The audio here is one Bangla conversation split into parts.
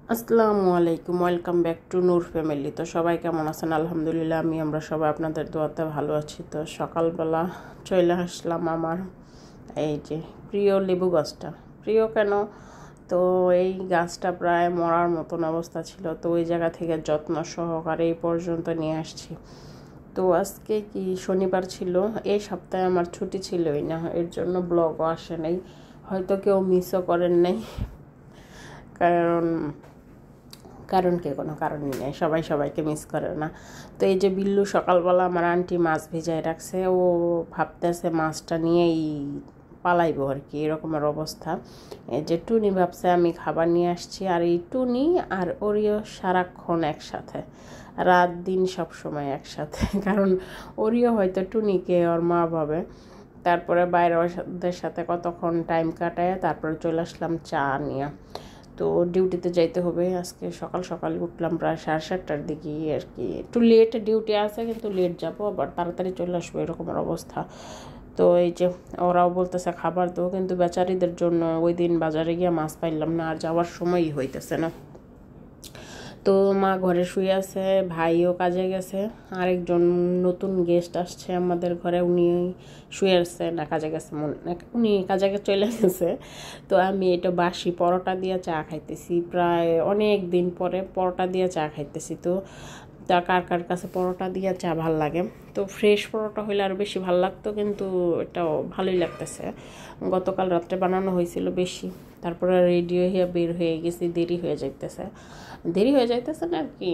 আসসালামু আলাইকুম, welcome back to Noor family. তো সবাই কেমন আছেন? আলহামদুলিল্লাহ, আমরা সবাই আপনাদের দোয়াতে ভালো আছি। তো সকালবেলা চলে আসলাম আমার এই যে প্রিয় লেবু গাছটা। প্রিয় কেন, তো এই গাছটা প্রায় মরার মতন অবস্থা ছিল, তো ওই জায়গা থেকে যত্ন সহকারে এই পর্যন্ত নিয়ে আসছি। তো আজকে কি শনিবার ছিল, এই সপ্তাহে আমার ছুটি ছিলই না, এর জন্য ব্লগও আসে নাই। হয়তো কেউ মিসও করেন নাই, কারণ কারণ কোনো কারণই নেই, সবাই সবাইকে মিস করে না। তো এই যে বিল্লু সকালবেলা আমার আন্টি মাছ ভিজায় রাখছে, ও ভাবতেছে মাছটা নিয়েই পালাইবো আর কি, এরকমের অবস্থা। এই যে টুনি ভাবছে আমি খাবার নিয়ে আসছি, আর এই টুনি আর ওরিও সারাক্ষণ একসাথে, রাত দিন সব সময় একসাথে। কারণ ওরিও হয়তো টুনিকে ওর মা ভাবে। তারপরে বাইরে ওদের সাথে কতক্ষণ টাইম কাটায় তারপরে চলে আসলাম চা নিয়ে। তো ডিউটিতে যাইতে হবে আজকে, সকাল সকাল উঠলাম প্রায় 7:30টার দিকে আর কি। একটু লেট ডিউটি আছে, কিন্তু লেট যাবো, আবার তাড়াতাড়ি চলে আসবো, এরকমের অবস্থা। তো এই যে ওরাও বলতেছে খাবার দেবো, কিন্তু বেচারিদের জন্য ওই দিন বাজারে গিয়ে মাছ পাইলাম না, আর যাওয়ার সময়ই হইতেছে না। তো মা ঘরে শুয়ে আছে, ভাইও কাজে গেছে, আরেকজন নতুন গেস্ট আসছে আমাদের ঘরে, উনি শুয়ে আছে না কাজে গেছে, উনি কাজে চলে গেছে। তো আমি এটা বাসি পরোটা দিয়ে চা খাইতেছি, প্রায় অনেক দিন পরে পরোটা দিয়ে চা খাইতেছি। তো তা কার কার কাছে পরোটা দিয়ে চা ভাল লাগে? তো ফ্রেশ পরোটা হইলে আরও বেশি ভাল লাগতো, কিন্তু এটাও ভালোই লাগতেছে। গতকাল রাত্রে বানানো হয়েছিল বেশি, তারপরে রেডি হয়ে বের হয়ে গেছি, দেরি হয়ে যাইতেছে না আর কি,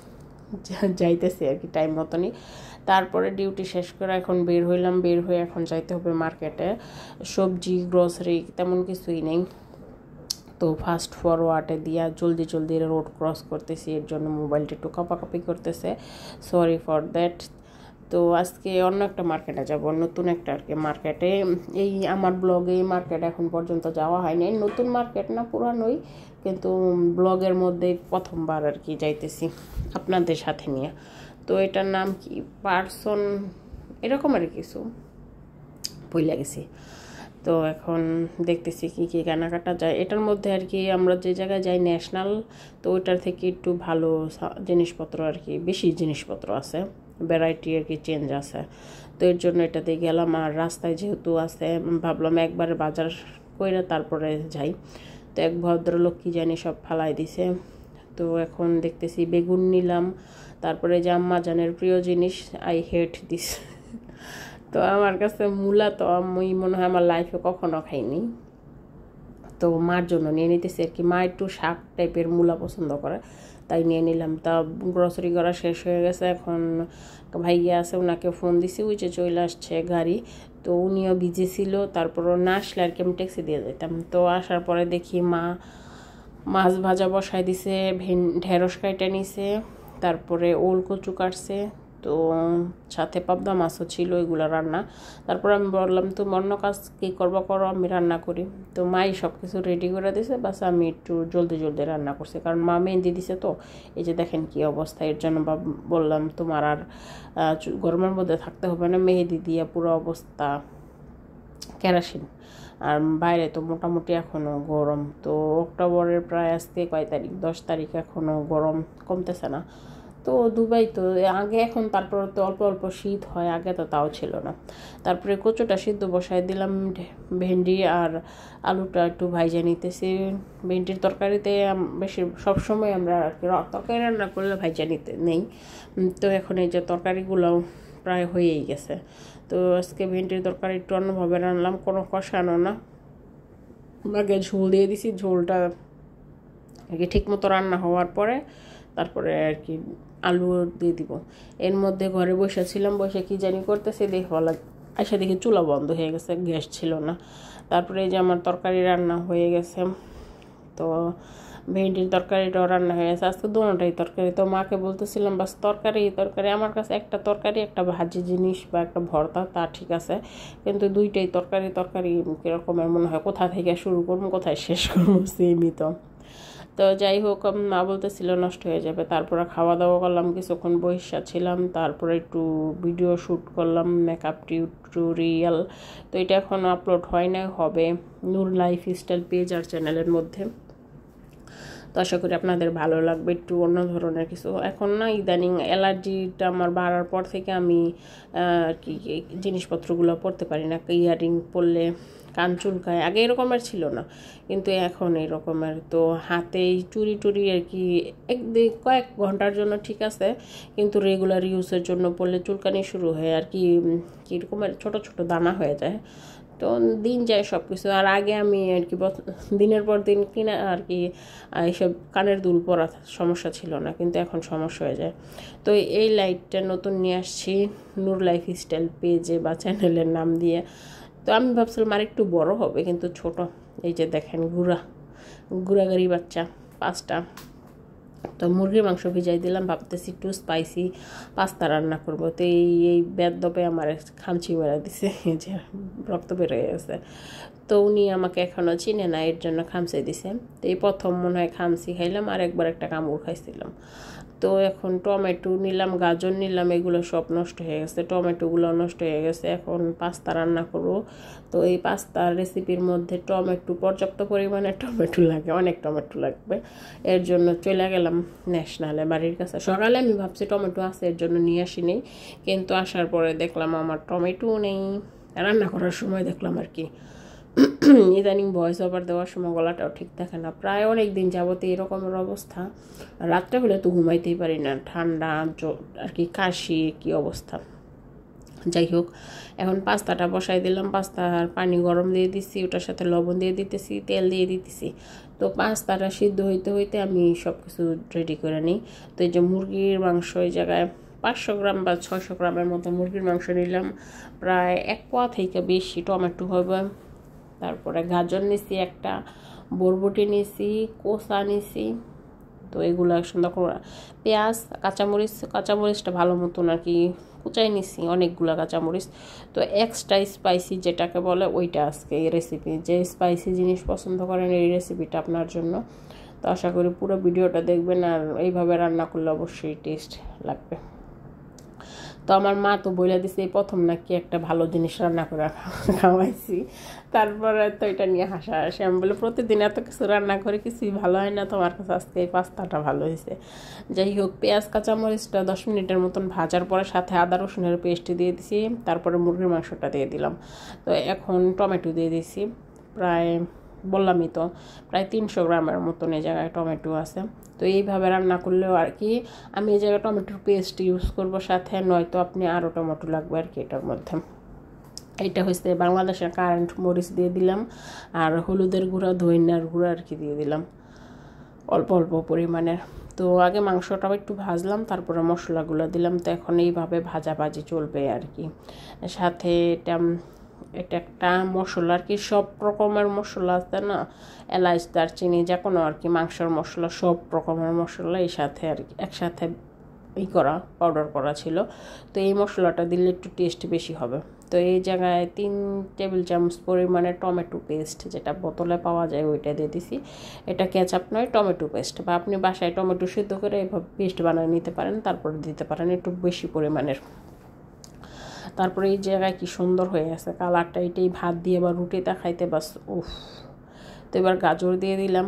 যাইতেছি আর কি টাইম মতনই। তারপরে ডিউটি শেষ করে এখন বের হইলাম, বের হয়ে এখন যাইতে হবে মার্কেটে। সবজি গ্রোসারি তেমন কিছুই নেই, তো ফাস্ট ফরওয়ার্ডে দিয়া জলদি জলদি রোড ক্রস করতেছি, এর জন্য মোবাইলটা একটু কাঁপাকাঁপি করতেছে, সরি ফর দ্যাট। তো আজকে অন্য একটা মার্কেটে যাব, নতুন একটা আর কি মার্কেটে। এই আমার ব্লগে এই মার্কেট এখন পর্যন্ত যাওয়া হয়নি, নতুন মার্কেট না পুরানোই, কিন্তু ব্লগের মধ্যে প্রথমবার আর কি যাইতেছি আপনাদের সাথে নিয়ে। তো এটার নাম কি পার্সন এরকম আর কিছু, ভুলে গেছি। তো এখন দেখতেছি কি কি কেনাকাটা যায় এটার মধ্যে আর কি। আমরা যে জায়গায় যাই ন্যাশনাল, তো ওইটার থেকে একটু ভালো জিনিসপত্র আর কি, বেশি জিনিসপত্র আছে, ভ্যারাইটি আর কি চেঞ্জ আছে। তো এর জন্য এটাতে গেলাম, আর রাস্তায় যেহেতু আছে ভাবলাম একবারে বাজার করে তারপরে যাই। তো এক ভদ্রলোক কি জানি সব ফালাই দিছে। তো এখন দেখতেছি বেগুন নিলাম, তারপরে যে আম্মা জানের প্রিয় জিনিস আই হেট দিস। তো আমার কাছে মূলা তো আমি মনে হয় আমার লাইফে কখনো খাইনি, তো মার জন্য নিয়ে নিতেছি আর কি। মা একটু শাক টাইপের মূলা পছন্দ করে, তাই নিয়ে নিলাম। তা গ্রসারি করা শেষ হয়ে গেছে, এখন ভাইয়া আছে, ওনাকে ফোন দিছি, ওই যে চলে আসছে গাড়ি। তো উনিও বিজি ছিল, তারপরও না আসলে আর কি আমি ট্যাক্সি দিয়ে যেতাম। তো আসার পরে দেখি মা মাছ ভাজা বসাই দিছে, ঢেঁড়স কাইটা নিছে, তারপরে ওল কচু কাটছে, তো সাথে পাবদা মাছও ছিল, এগুলো রান্না। তারপর আমি বললাম তুমি অন্য কাজ কী করবো করো, আমি রান্না করি। তো মাই সব কিছু রেডি করে দিছে, বাস আমি একটু জলদি জলদি রান্না করছি, কারণ মা মেহেন্দি দিছে। তো এই যে দেখেন কি অবস্থা, এর জন্য বললাম তোমার আর গরমের মধ্যে থাকতে হবে না, মেহেদি দিয়ে পুরো অবস্থা কেরাসিন। আর বাইরে তো মোটামুটি এখনও গরম, তো অক্টোবরের প্রায় আজকে কয় তারিখ, 10 তারিখ, এখনও গরম কমতেছে না। তো দুবাই তো আগে এখন, তারপর তো অল্প অল্প শীত হয়, আগে তো তাও ছিল না। তারপরে কচুটা সিদ্ধ বসায় দিলাম, ভেন্ডি আর আলুটা একটু ভাইজা নিতেছি। ভেন্ডির তরকারিতে বেশি সবসময় আমরা আর কি তরকারি রান্না করলে ভাইজা নিতে নেই। তো এখন এই যে তরকারিগুলোও প্রায় হয়েই গেছে। তো আজকে ভেন্ডির তরকারি একটু অন্যভাবে রান্নালাম, কোনো কষানো না, আগে ঝোল দিয়ে দিছি, ঝোলটা আর কি ঠিক মতো রান্না হওয়ার পরে তারপরে আর কি আলু দিয়ে দিব। এর মধ্যে ঘরে বসেছিলাম, বসে কি জানি করতেছি, এসে দেখি চুলা বন্ধ হয়ে গেছে, গ্যাস ছিল না। তারপরে এই যে আমার তরকারি রান্না হয়ে গেছে, তো ভেন্ডির তরকারিটাও রান্না হয়ে গেছে, আজকে দুটোটাই তরকারি। তো মাকে বলতেছিলাম বাস তরকারি আমার কাছে একটা তরকারি, একটা ভাজি জিনিস বা একটা ভর্তা, তা ঠিক আছে, কিন্তু দুইটাই তরকারি কীরকমের মনে হয়, কোথা থেকে শুরু করবো কোথায় শেষ করবো সেমই। তো যাই হোক, মা বলতেছিল নষ্ট হয়ে যাবে। তারপরে খাওয়া দাওয়া করলাম, কিছুক্ষণ বসে ছিলাম, তারপরে একটু ভিডিও শ্যুট করলাম, মেকআপ টিউটোরিয়াল। তো এটা এখনও আপলোড হয় না, হবে নূর লাইফস্টাইল পেজ আর চ্যানেলের মধ্যে। তো আশা করি আপনাদের ভালো লাগবে, একটু অন্য ধরনের কিছু। এখন না ইদানিং অ্যালার্জিটা আমার বাড়ার পর থেকে আমি আর কি জিনিসপত্রগুলো পরতে পারি না। ইয়াররিং পরলে কান চুলকায়, আগে এরকমের ছিল না কিন্তু এখন এরকমের। তো হাতেই চুরি টুরি আর কি কয়েক ঘন্টার জন্য ঠিক আছে, কিন্তু রেগুলার ইউজের জন্য পরলে চুলকানি শুরু হয় আর কি, কীরকমের ছোটো ছোটো দানা হয়ে যায়। তো দিন যায় সব কিছু। আর আগে আমি আর কি দিনের পর দিন কিনা আর কি এইসব কানের দুল পরা সমস্যা ছিল না, কিন্তু এখন সমস্যা হয়ে যায়। তো এই লাইটটা নতুন নিয়ে আসছি নূর লাইফস্টাইল পেজে বা চ্যানেলের নাম দিয়ে। তো আমি ভাবছিলাম আর একটু বড় হবে, কিন্তু ছোট। এই যে দেখেন গুড়াগাড়ি বাচ্চা 5টা। তো মুরগির মাংস ভিজাই দিলাম, ভাবতেছি একটু স্পাইসি পাস্তা রান্না করবো। তো এই বেদবে আমার খামচি মেরা দিছে, যে রক্ত বের হয়ে গেছে। তো উনি আমাকে এখনও চিনে না, এর জন্য খামচি দিছে। তো এই প্রথম মনে হয় খামচি খাইলাম, আর একবার একটা কামড় খাইছিলাম। তো এখন টমেটো নিলাম, গাজর নিলাম, এগুলো সব নষ্ট হয়ে গেছে, টমেটোগুলো নষ্ট হয়ে গেছে। এখন পাস্তা রান্না করব। তো এই পাস্তার রেসিপির মধ্যে টমেটো, পর্যাপ্ত পরিমাণে টমেটো লাগে, অনেক টমেটো লাগবে। এর জন্য চলে গেলাম ন্যাশনালে বাড়ির কাছে। সকালে আমি ভাবছি টমেটো আছে, এর জন্য নিয়ে আসিনি, কিন্তু আসার পরে দেখলাম আমার টমেটো নেই। রান্না করার সময় দেখলাম আর কি ইদানিং ভয়েস ওভার দেওয়ার সময় গলাটাও ঠিক থাকে না, প্রায় অনেক দিন যাবতে এরকমের অবস্থা। রাত্রে হলে তো ঘুমাইতেই পারি না, ঠান্ডা আর কি, কাশি, কি অবস্থা। যাই হোক, এখন পাস্তাটা বসাই দিলাম। পাস্তার পানি গরম দিয়ে দিচ্ছি, ওটার সাথে লবণ দিয়ে দিতেছি, তেল দিয়ে দিতেছি। তো পাস্তাটা সিদ্ধ হইতে হইতে আমি সব কিছু রেডি করে নিই। তো এই যে মুরগির মাংস, এই জায়গায় 500 গ্রাম বা 600 গ্রামের মতো মুরগির মাংস নিলাম, প্রায় 1 পোয়া থেকে বেশি টমেটো হবে। তারপরে গাজর নিছি একটা, বরবটি নিছি, কোসা নিছি। তো এগুলো সুন্দর করে পেঁয়াজ, কাঁচামরিচটা ভালো মতন আর কি কুচাই নিছি, অনেকগুলো কাঁচামরিচ। তো এক্সট্রা স্পাইসি যেটাকে বলে ওইটা আজকে এই রেসিপি। যে স্পাইসি জিনিস পছন্দ করেন এই রেসিপিটা আপনার জন্য। তো আশা করি পুরো ভিডিওটা দেখবেন, আর এইভাবে রান্না করলে অবশ্যই টেস্ট লাগবে। তো আমার মা তো বলে দিছে এই প্রথম নাকি একটা ভালো জিনিস রান্না করে খাওয়াইছি। তারপরে তো এটা নিয়ে হাসা আসে। আমি বলে প্রতিদিন এত কিছু রান্না করে কিছুই ভালো হয় না, তোমার কাছে আজকে এই পাস্তাটা ভালো হয়েছে। যাই হোক, পেঁয়াজ কাঁচামরিচটা 10 মিনিটের মতন ভাজার পরে সাথে আদা রসুনের পেস্ট দিয়ে দিছি। তারপরে মুরগির মাংসটা দিয়ে দিলাম। তো এখন টমেটো দিয়ে দিছি, প্রায় বললামই তো প্রায় 300 গ্রামের মতন এই জায়গায় টমেটো আছে। তো এইভাবে রান্না করলেও আর কি আমি এই জায়গায় টমেটোর পেস্ট ইউজ করব সাথে, নয়তো আপনি আরও টমেটো লাগবে আর কি এটার মধ্যে। এটা হচ্ছে বাংলাদেশের কারেন্ট মরিচ দিয়ে দিলাম, আর হলুদের গুঁড়া, ধনিয়ার গুঁড়া আর কি দিয়ে দিলাম অল্প অল্প পরিমাণের। তো আগে মাংসটাও একটু ভাজলাম, তারপরে মশলাগুলো দিলাম। তো এখন এইভাবে ভাজাভাজি চলবে আর কি। সাথে এটা একটা মশলা আর কি, সব রকমের মশলা আছে না, এলাচ, দারচিনি, যে কোনো আর কি মাংসের মশলা, সব রকমের মশলা এই সাথে আর কি একসাথে পাউডার করা ছিল। তো এই মশলাটা দিলে একটু টেস্ট বেশি হবে। তো এই জায়গায় 3 টেবিল চামচ পরিমাণে টমেটো পেস্ট, যেটা বোতলে পাওয়া যায় ওইটা দিয়ে দিছি। এটা কেচাপ নয়, টমেটো পেস্ট, বা আপনি বাসায় টমেটো সিদ্ধ করে এইভাবে পেস্ট বানিয়ে নিতে পারেন, তারপরে দিতে পারেন একটু বেশি পরিমাণের। তারপরে এই জায়গায় কি সুন্দর হয়ে গেছে কালারটা, এটাই ভাত দিয়ে বা রুটিতে খাইতে বাস উফ। তো এবার গাজর দিয়ে দিলাম,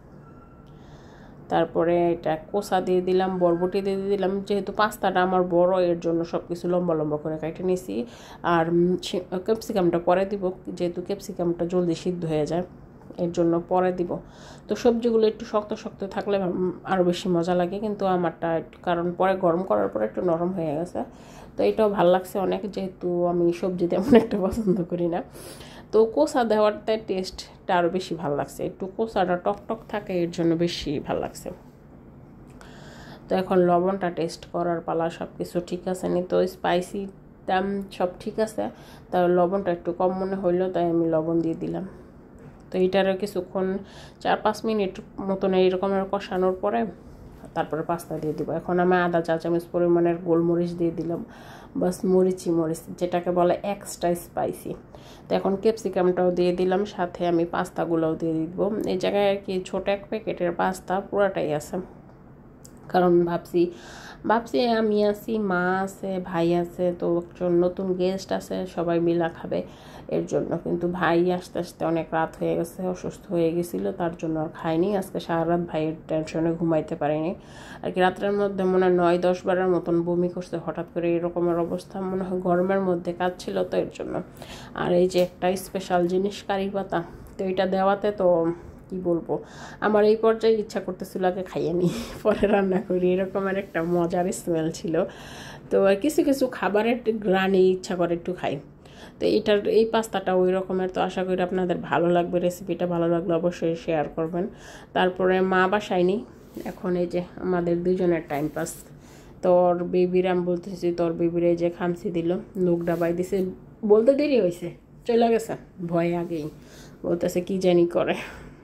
তারপরে এটা কোসা দিয়ে দিলাম, বরবটি দিয়ে দিলাম। যেহেতু পাস্তাটা আমার বড়, এর জন্য সব কিছু লম্বা লম্বা করে কেটে নিছি। আর ক্যাপসিকামটা পরে দিব, যেহেতু ক্যাপসিকামটা জলদি সিদ্ধ হয়ে যায়, এর জন্য পরে দিব। তো সবজিগুলো একটু শক্ত শক্ত থাকলে আরও বেশি মজা লাগে, কিন্তু আমারটা কারণ পরে গরম করার পরে একটু নরম হয়ে গেছে। তো এটাও ভালো লাগছে অনেক, যেহেতু আমি সবজি তেমন একটা পছন্দ করি না। তো কোসা দেওয়ারতে টেস্টটা আরও বেশি ভালো লাগছে, একটু কোসাটা টক টক থাকে, এর জন্য বেশি ভালো লাগছে। তো এখন লবণটা টেস্ট করার পালা, সব কিছু ঠিক আছে নি। তো স্পাইসিটা সব ঠিক আছে, তাই লবণটা একটু কম মনে হইলো, তাই আমি লবণ দিয়ে দিলাম। তো এইটারও কিছুক্ষণ 4-5 মিনিট মতন এইরকমের কষানোর পরে তারপরে পাস্তা দিয়ে দিব। এখন আমি আধা চা চামচ পরিমাণের গোলমরিচ দিয়ে দিলাম, বাস মরিচ, যেটাকে বলে এক্সট্রা স্পাইসি। তো এখন ক্যাপসিকামটাও দিয়ে দিলাম, সাথে আমি পাস্তাগুলোও দিয়ে দিব। এই জায়গায় আর কি ছোটো 1 প্যাকেটের পাস্তা পুরাটাই আছে। কারণ ভাবছি আমি আছি, মা আছে, ভাই আছে, তো একজন নতুন গেস্ট আছে, সবাই মিলা খাবে এর জন্য। কিন্তু ভাই আস্তে আস্তে অনেক রাত হয়ে গেছে, অসুস্থ হয়ে গেছিলো, তার জন্য আর খাইনি। আজকে সারা রাত ভাইয়ের টেনশনে ঘুমাইতে পারিনি আর কি। রাত্রের মধ্যে মনে হয় 9-10 বারের মতন বমি করছে হঠাৎ করে, এরকমের অবস্থা। মনে হয় গরমের মধ্যে কাজ ছিল তো এর জন্য। আর এই যে একটা স্পেশাল জিনিস কারি পাতা, তো এটা দেওয়াতে তো কি বলবো, আমার এই পর্যায়ে ইচ্ছা করতেছিল আগে খাইয়ে নিই পরে রান্না করি, এরকমের একটা মজার স্মেল ছিল। তো কিছু কিছু খাবারের গ্রানে ইচ্ছা করে একটু খাই। তো এই পাস্তাটা ওই রকমের। তো আশা করি আপনাদের ভালো লাগবে, রেসিপিটা ভালো লাগলে অবশ্যই শেয়ার করবেন। তারপরে মা বাসায় নেই এখন, এই যে আমাদের দুজনের টাইম পাস। তোর বেবির আমি বলতেছি, তোর বেবির এই যে খামচি দিল, নখ ডাবাই দিছে, বলতে দেরি হয়েছে, চলে গেছে ভয় আগেই। বলতেছে কি জানি করে,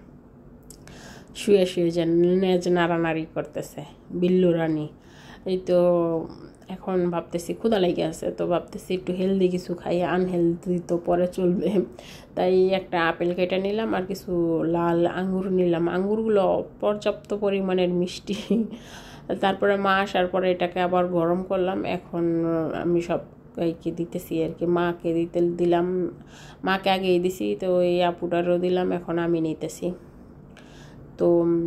শুয়ে শুয়ে যে নেজ নাড়ানাড়ি করতেছে বিল্লু রানী। এই তো এখন ভাবতেছি ক্ষুধা লেগে আছে, তো ভাবতেছি একটু হেলদি কিছু খাই, আনহেলদি তো পরে চলবে। তাই একটা আপেল কেটে নিলাম আর কিছু লাল আঙ্গুর নিলাম। আঙ্গুরগুলো পর্যাপ্ত পরিমাণের মিষ্টি। তারপরে মা আসার পরে এটাকে আবার গরম করলাম। এখন আমি সব কি দিতেছি আর কি, মাকে দিলাম, মাকে আগেই দিছি, তো এই আপুটারও দিলাম, এখন আমি নিতেছি। তো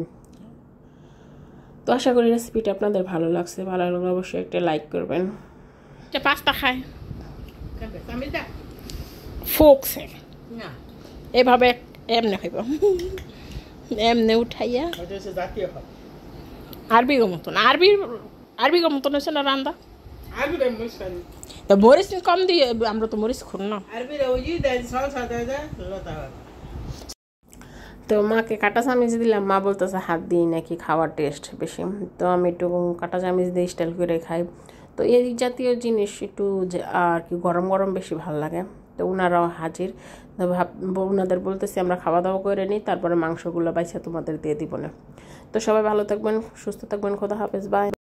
তো আশা করি রেসিপিটা আপনাদের ভালো লাগছে, ভালো লাগলে অবশ্যই একটা লাইক করবেন। পাস্তা খায় ফোকসে এভাবে এমনে খাইব, এমনে উঠাইয়া আরবি মতন, আরবি মতন হয়েছে না রান্দা। মরিচ কম দিয়ে, আমরা তো মরিচ খুন না। তো মাকে কাঁটা চামিচ দিলাম, মা বলতেছে হাত দিয়ে নাকি খাওয়ার টেস্ট বেশি। তো আমি একটু কাঁটা চামিচ দিয়ে স্টাইল করে খাই। তো এই জাতীয় জিনিস একটু আর কি গরম গরম বেশি ভালো লাগে। তো ওনারাও হাজির, ওনাদের বলতেছি আমরা খাওয়া দাওয়া করে নিই, তারপরে মাংসগুলো বাইছে তোমাদের দিয়ে দিব না। তো সবাই ভালো থাকবেন, সুস্থ থাকবেন, খোদা হাফেজ, বাই।